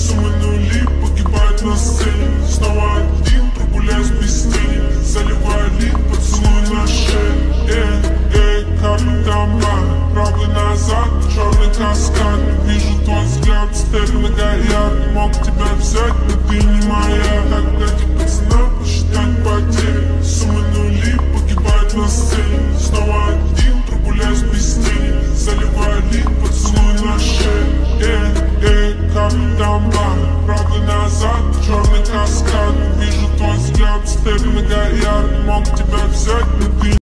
Суммы нули погибают на сцене. Снова один, прогуляюсь без тени. Заливаю лик, поцелуй на шее. Капитан, правый назад, черный каскад. Вижу твой взгляд, стерлы горят. Мог тебя взять, но ты не моя.